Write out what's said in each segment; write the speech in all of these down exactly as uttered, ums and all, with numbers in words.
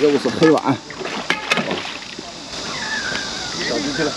又是黑碗，小鸡去了。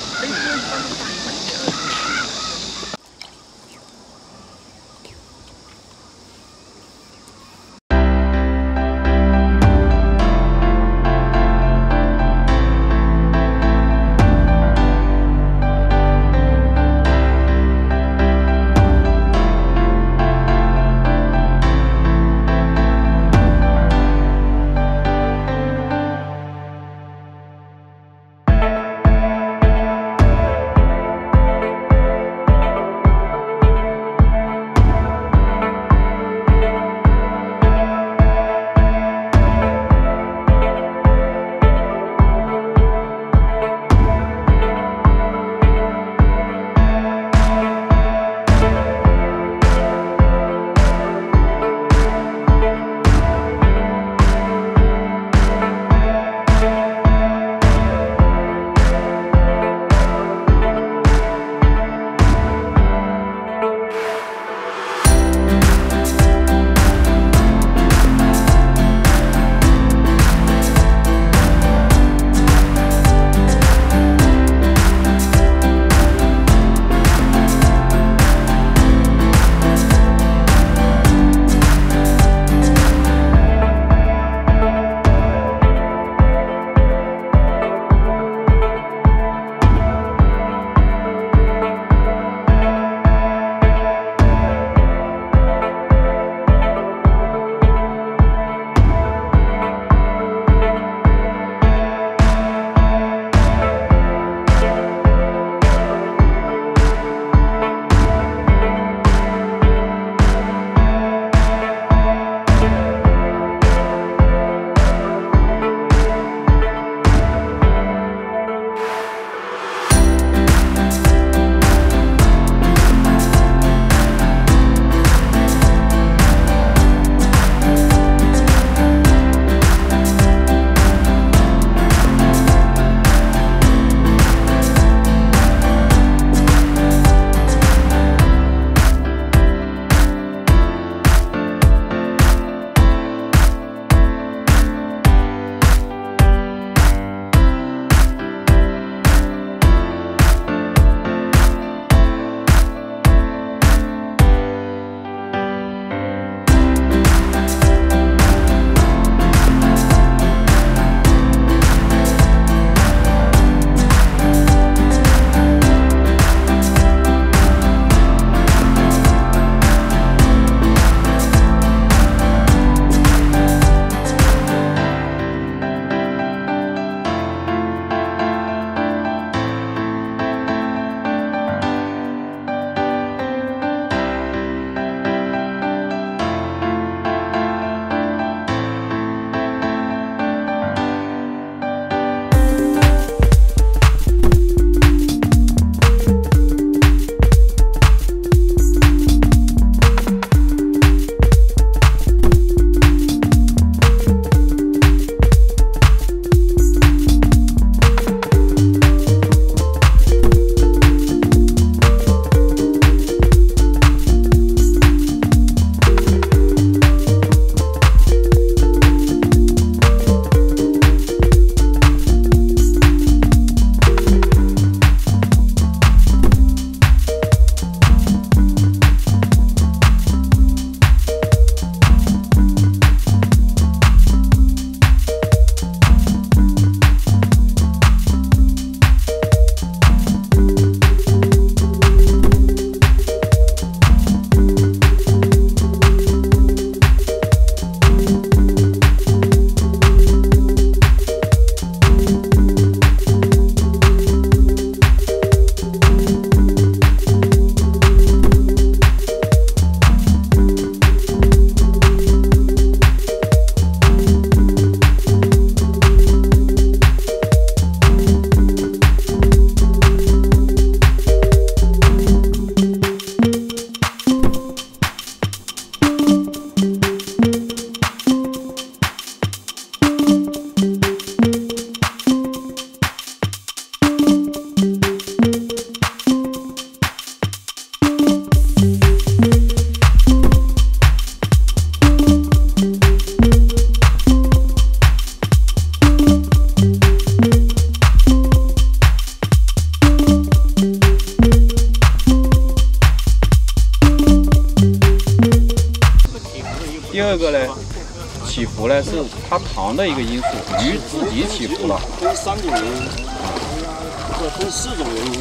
起伏呢，是它糖的一个因素，鱼自己起伏了。 分三种原因，或者分四种原因，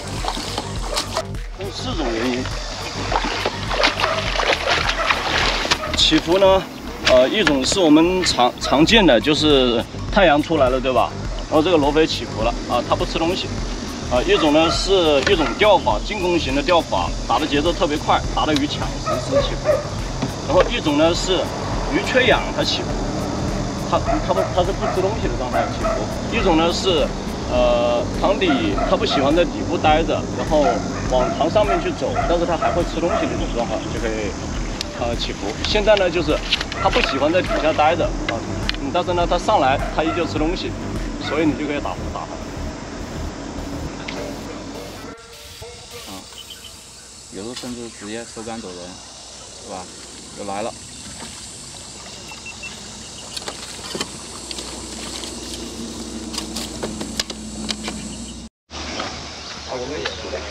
分四种原因。起伏呢，呃，一种是我们常常见的，就是太阳出来了，对吧？然后这个罗非起伏了啊，它不吃东西。 啊，一种呢是一种钓法，进攻型的钓法，打的节奏特别快，打的鱼抢食是起伏。然后一种呢是鱼缺氧，它起伏，它它不它是不吃东西的状态起伏。一种呢是呃塘底它不喜欢在底部待着，然后往塘上面去走，但是它还会吃东西的一种状况就可以呃起伏。现在呢就是它不喜欢在底下待着啊，嗯，但是呢它上来它依旧吃东西，所以你就可以打打它。 有时候甚至直接收竿走人，是吧？又来了。啊，我们也是的。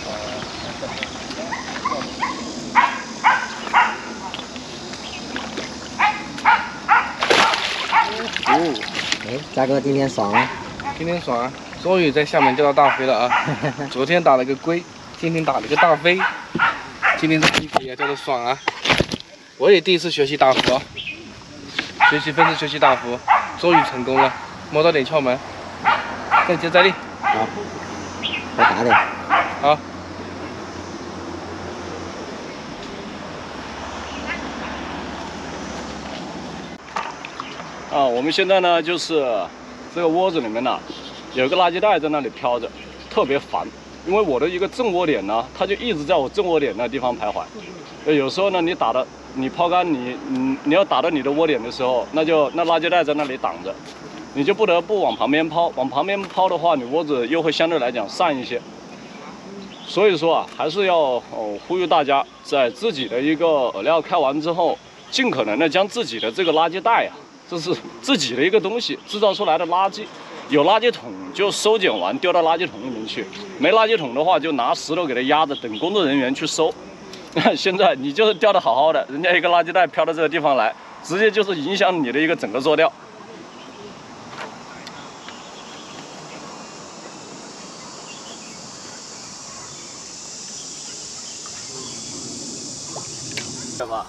哦，哎，嘉哥今天爽了？ 今天爽啊！终于在厦门钓到大飞了啊！昨天打了个龟。 今天打了个大飞，今天这鸡皮也钓得爽啊！我也第一次学习打浮，学习分支学习打浮，终于成功了，摸到点窍门，再接再厉。 好，再打点。 好。 啊，我们现在呢就是这个窝子里面呢有一个垃圾袋在那里飘着，特别烦。 因为我的一个正窝点呢，它就一直在我正窝点那地方徘徊。有时候呢，你打的你抛竿，你你你要打到你的窝点的时候，那就那垃圾袋在那里挡着，你就不得不往旁边抛。往旁边抛的话，你窝子又会相对来讲散一些。所以说啊，还是要哦呼吁大家，在自己的一个饵料开完之后，尽可能的将自己的这个垃圾袋啊，这是自己的一个东西制造出来的垃圾。 有垃圾桶就收捡完丢到垃圾桶里面去，没垃圾桶的话就拿石头给它压着，等工作人员去收。现在你就是钓得好好的，人家一个垃圾袋飘到这个地方来，直接就是影响你的一个整个做钓。对吧？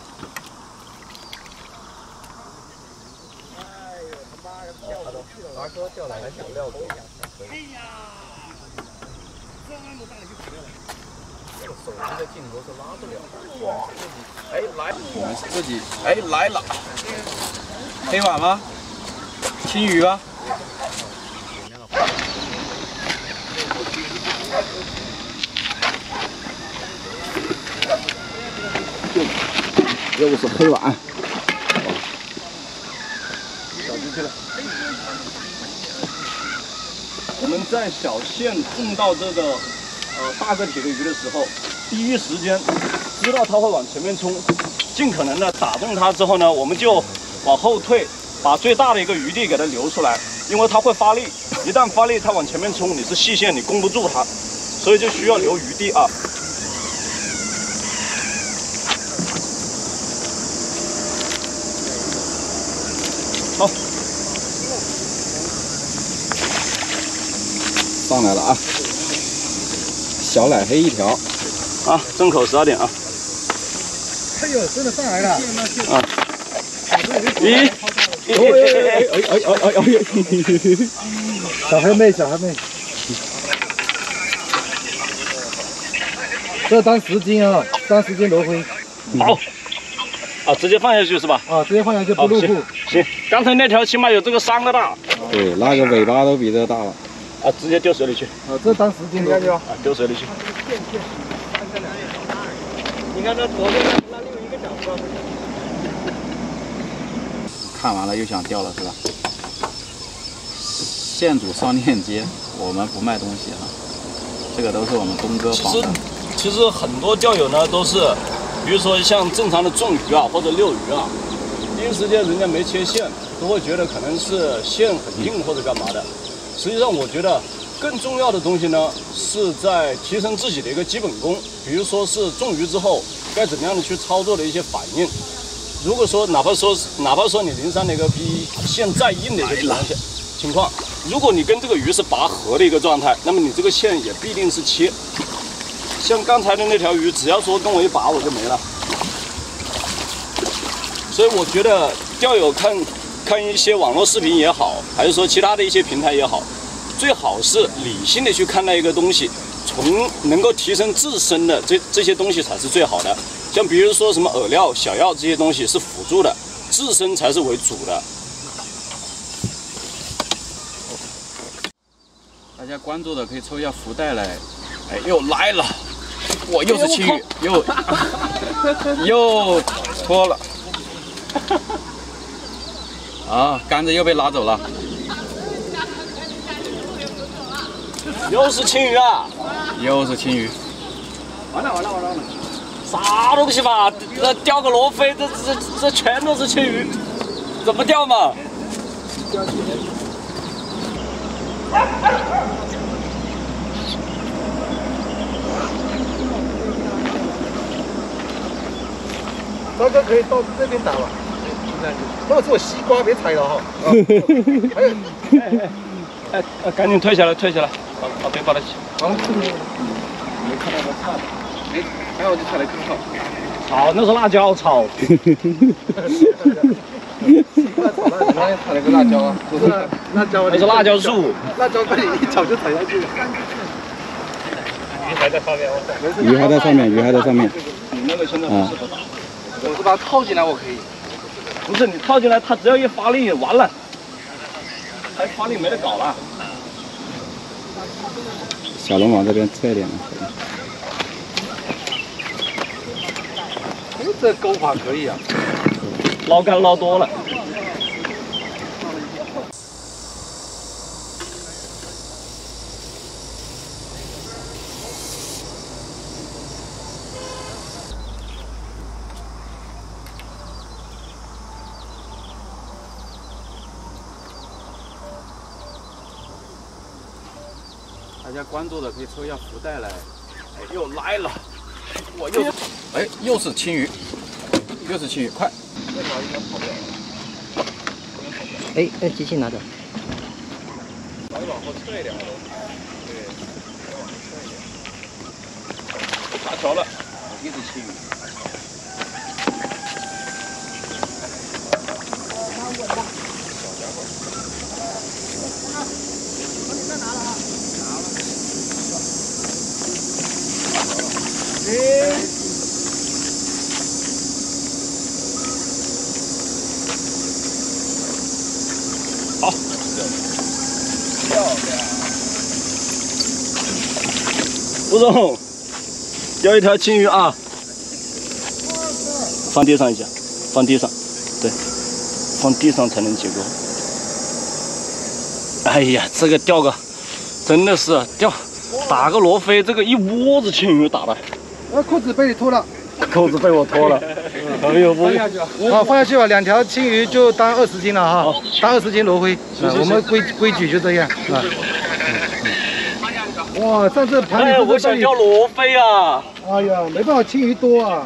达哥钓来还想钓龟。 哎呀，这那么大就不钓了。 这个手机的镜头是拉不了。哇！哎，来， 我们自己哎来了，黑马吗？青鱼吗？ 又是黑碗。 小鱼去了。我们在小线碰到这个呃大个体的鱼的时候，第一时间知道它会往前面冲，尽可能的打中它之后呢，我们就往后退，把最大的一个余地给它留出来，因为它会发力，一旦发力它往前面冲，你是细线你攻不住它，所以就需要留余地啊。 好， 上来了啊！小奶黑一条， 啊，正口十二点啊！ 哎呦，真的上来了！ 啊！咦！ 哎哎哎哎哎哎！ 小黑妹，小黑妹，这当十斤啊，当十斤罗非。 好。 啊，直接放下去是吧？ 啊，直接放下去不入库。 行，刚才那条起码有这个三个大。 对，那个尾巴都比这个大了。 啊，直接丢水里去。 啊，这当十斤下去吧。 啊，丢水里去。你看这左边那另一个角度。 看完了又想钓了是吧？线组上链接，我们不卖东西哈，这个都是我们东哥绑的。 其实，其实很多钓友呢都是。 比如说像正常的重鱼啊，或者遛鱼啊，第一时间人家没切线，都会觉得可能是线很硬或者干嘛的。实际上，我觉得更重要的东西呢，是在提升自己的一个基本功。比如说是重鱼之后该怎么样的去操作的一些反应。 如果说哪怕说哪怕说你零三那个比线再硬的一个情况下情况，如果你跟这个鱼是拔河的一个状态，那么你这个线也必定是切。像刚才的那条鱼，只要说跟我一拔，我就没了。所以我觉得钓友看看一些网络视频也好，还是说其他的一些平台也好，最好是理性的去看待一个东西，从能够提升自身的这这些东西才是最好的。像比如说什么饵料、小药这些东西是辅助的，自身才是为主的。 大家关注的可以抽一下福袋来。哎，又来了，哇，又是青鱼，又又脱了。啊，杆子又被拿走了。 又是青鱼啊！ 又是青鱼。 完了完了完了完了！啥东西嘛？这钓个罗非，这这这全都是青鱼，怎么钓嘛？ 大哥可以到这边打吧。那是我西瓜，别踩了哈。还有， 哎哎哎，赶紧退下来，退下来，把把别把它起。 好，没看到个菜，没，还有我就踩了根草。 草那是辣椒草。 西瓜草那哪里踩了个辣椒啊？不是辣椒， 那是辣椒树。 辣椒被你一脚就踩下去了。 鱼还在上面， 鱼还在上面，鱼还在上面。 你那个现在不适合打。 我是把它套进来，我可以。 不是你套进来，它只要一发力，完了，它发力没得搞了。 小龙往这边侧一点。 这钩法可以啊， 捞竿捞多了。 大家关注的可以抽一下福袋来。哎，又来了，我又，哎，又是青鱼，又是青鱼，快！ 哎，那机器拿走。 稍微往后撤一点。对，打桥了， 又是青鱼。 好，漂亮。吴总，钓一条青鱼啊！放地上一下，放地上，对，放地上才能结钩。哎呀，这个钓个真的是钓打个罗非，这个一窝子青鱼打的。 那裤子被你脱了。 扣子被我脱了，哎呦， 放下去吧。好，放下去吧，两条青鱼就当二十斤了哈，当二十斤罗非。我们规规矩就这样啊。哇，上次盘哎，我想钓罗非啊！ 哎呀，没办法，青鱼多啊。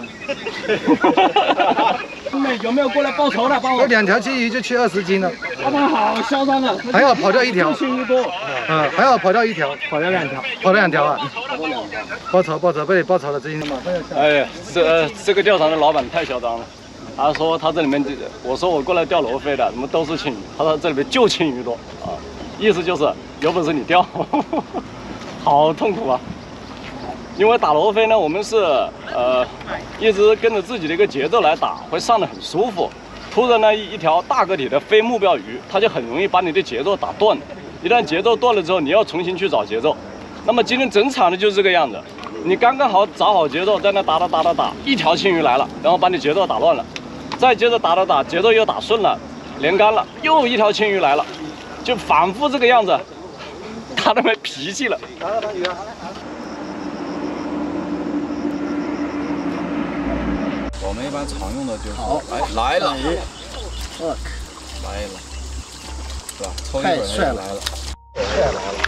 兄弟，有没有过来报仇的？帮我。 这两条青鱼就缺二十斤了。 老板好嚣张的， 还好跑掉一条。 青鱼多。 嗯，还好跑掉一条， 跑掉两条， 跑了两条啊。报仇报仇，被你报仇了，真心。 哎，这这个钓场的老板太嚣张了。他说他这里面，我说我过来钓罗非的，怎么都是青鱼？他说这里面就青鱼多啊，意思就是有本事你钓。好痛苦啊！因为打罗非呢，我们是呃一直跟着自己的一个节奏来打，会上得很舒服。突然呢，一一条大个体的非目标鱼，它就很容易把你的节奏打断。一旦节奏断了之后，你要重新去找节奏。那么今天整场的就是这个样子，你刚刚好找好节奏，在那打打打打打，一条青鱼来了，然后把你节奏打乱了，再接着打打打，节奏又打顺了，连杆了，又一条青鱼来了，就反复这个样子。他都没脾气了。 打了，打鱼啊！ 我们一般常用的就是，哎，来了，来了，是吧？抽一会儿就来了， 帅来了。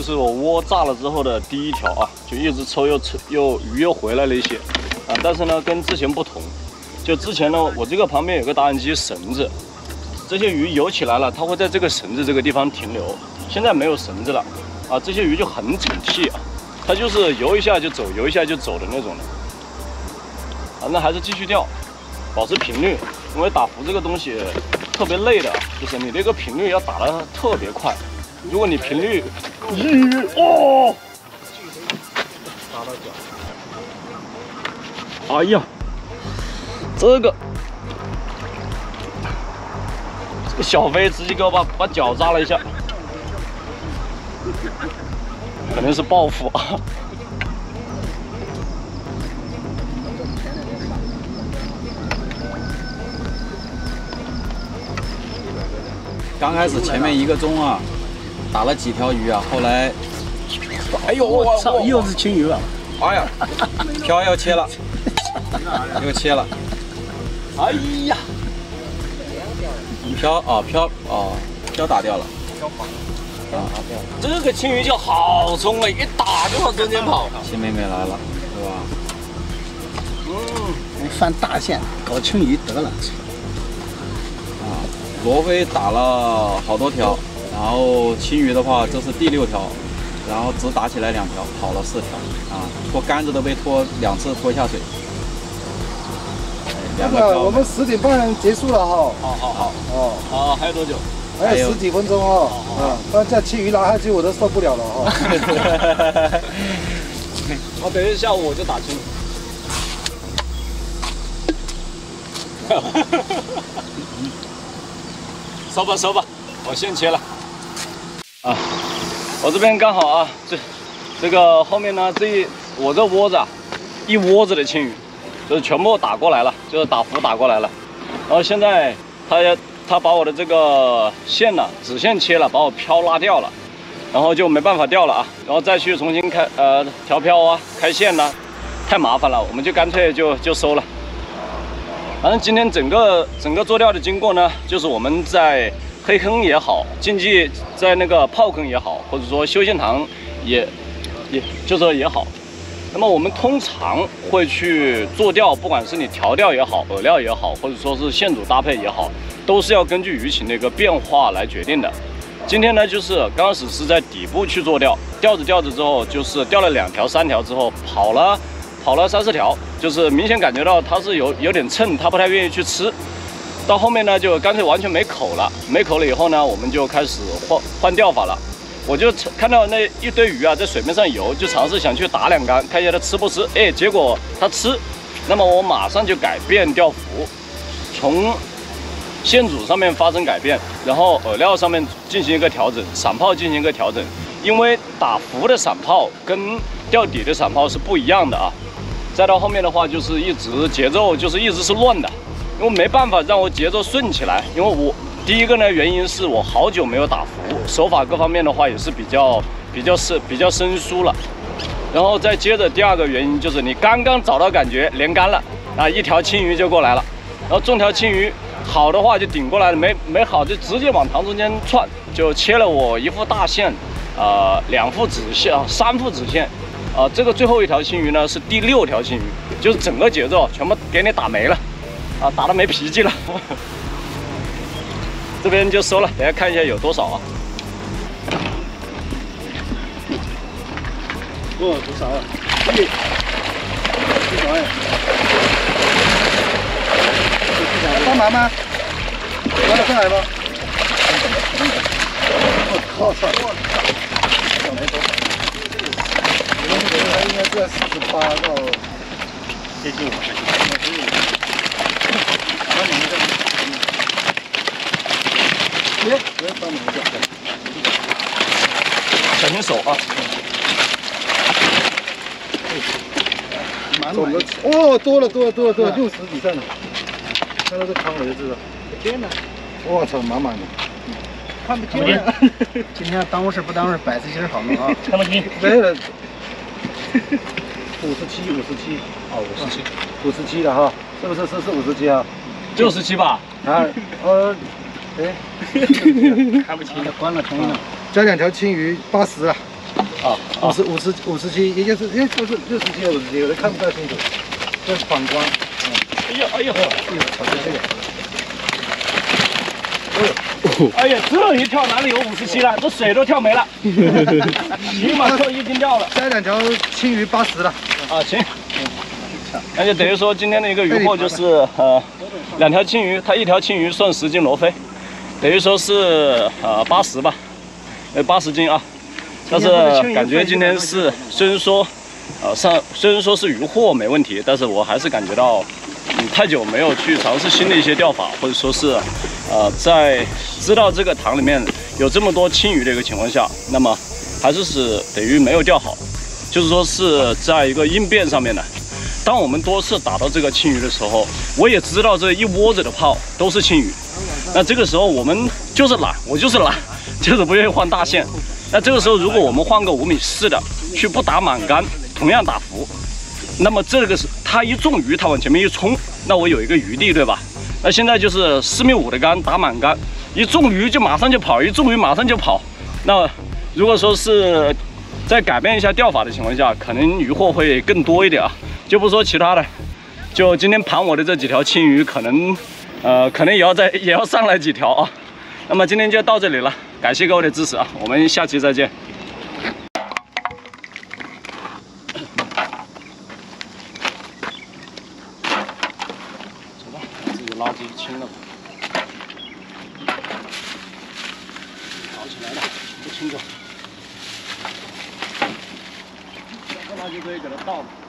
就是我窝炸了之后的第一条啊，就一直抽又抽又鱼又回来了一些啊，但是呢跟之前不同，就之前呢我这个旁边有个打印机绳子，这些鱼游起来了，它会在这个绳子这个地方停留，现在没有绳子了啊，这些鱼就很警惕啊，它就是游一下就走，游一下就走的那种的。反正还是继续钓，保持频率，因为打浮这个东西特别累的，就是你那个频率要打得特别快。如果你频率日日哦，哎呀，这个这个小飞直接给我把把脚扎了一下，肯定是报复啊。 刚开始前面一个钟啊，打了几条鱼啊，后来，哎呦我操， 又是青鱼了！ 哎呀，漂要切了，又切了， 哎呀， 漂哦漂哦漂打掉了， 这个青鱼就好冲啊，一打就往中间跑。 新妹妹来了，是吧？ 嗯，翻大线搞青鱼得了。 啊，罗非打了好多条，然后青鱼的话这是第六条，然后只打起来两条，跑了四条啊，拖杆子都被拖两次拖下水。 那个我们十点半结束了哈。 好好好， 哦， 好，还有多久？ 还有十几分钟哦。啊，不然这青鱼拿下去我都受不了了哈。 我等一下午我就打青。收吧收吧，我先切了。啊，我这边刚好啊，这这个后面呢，这一我这窝子啊，一窝子的青鱼，就是全部打过来了，就是打浮打过来了。然后现在他他把我的这个线呢，子线切了，把我漂拉掉了，然后就没办法钓了啊。然后再去重新开呃调漂啊，开线呢，太麻烦了，我们就干脆就就收了。反正今天整个整个做钓的经过呢，就是我们在黑坑也好，竞技在那个炮坑也好，或者说休闲塘也也就说也好。那么我们通常会去做钓，不管是你调钓也好，饵料也好，或者说是线组搭配也好，都是要根据鱼情的一个变化来决定的。今天呢，就是刚开始是在底部去做钓，钓着钓着之后，就是钓了两条、三条之后，跑了跑了三四条，就是明显感觉到它是有有点蹭，它不太愿意去吃。到后面呢，就干脆完全没口了，没口了以后呢，我们就开始换换钓法了。我就看到那一堆鱼啊在水面上游，就尝试想去打两竿，看一下它吃不吃。哎，结果它吃，那么我马上就改变钓浮，从线组上面发生改变，然后饵料上面进行一个调整，散炮进行一个调整。因为打浮的散炮跟钓底的散炮是不一样的啊。再到后面的话，就是一直节奏就是一直是乱的，因为没办法让我节奏顺起来，因为我。第一个呢，原因是我好久没有打浮，手法各方面的话也是比较比较生比较生疏了。然后再接着第二个原因就是你刚刚找到感觉连竿了啊，一条青鱼就过来了，然后中条青鱼好的话就顶过来了，没没好就直接往塘中间窜，就切了我一副大线，呃两副子线，三副子线，啊、呃、这个最后一条青鱼呢是第六条青鱼，就是整个节奏全部给你打没了，啊打得没脾气了。这边就收了，等下看一下有多少啊？ 哦，多少啊？一，多少呀？帮忙吗？拿得上来吗？我操！没多。我们这个应该是在四十八到接近五十。那你们这。别别帮忙一下， 小心手啊！ 满满的哦，多了多了多了多了，六十以上了。看到这康我就知道。天哪！我操，满满的。看不清。 今天当回事不当回事，摆次劲好弄啊！ 看不清。没有了。五十七，五十七。哦，五十七。五十七了哈，是不是？是是五十七啊？ 六十七吧？ 啊，呃。哎， 看不清，关了声音了。 加两条青鱼，八十了。 啊，五十五十五十七，也就是哎，就是六十七还是五十七，有的看不太清楚，这是反光。嗯， 哎呦哎呦， 哎呦，瞧瞧这个。 哎呀，这一跳哪里有五十七了？这水都跳没了，起码扣一斤掉了。 下两条青鱼八十了。 啊，行。那就等于说今天的一个渔获就是呃两条青鱼，它一条青鱼算十斤罗非，等于说是呃八十吧，呃八十斤啊。但是感觉今天是虽然说呃上虽然说是渔获没问题，但是我还是感觉到嗯太久没有去尝试新的一些钓法，或者说是呃在知道这个塘里面有这么多青鱼的一个情况下，那么还是是等于没有钓好，就是说是在一个应变上面的。 当我们多次打到这个青鱼的时候，我也知道这一窝子的炮都是青鱼。那这个时候我们就是懒，我就是懒，就是不愿意换大线。那这个时候如果我们换个五米四的，去不打满杆，同样打浮，那么这个是它一中鱼，它往前面一冲，那我有一个余地，对吧？那现在就是四米五的杆打满杆，一中鱼就马上就跑，一中鱼马上就跑。那如果说是在改变一下钓法的情况下，可能渔获会更多一点啊。 就不说其他的，就今天盘我的这几条青鱼，可能，呃，可能也要再也要上来几条啊。那么今天就到这里了，感谢各位的支持啊，我们下期再见。走吧，自己垃圾清了吧，搞起来了，全部清走，这个垃圾可以给它倒了。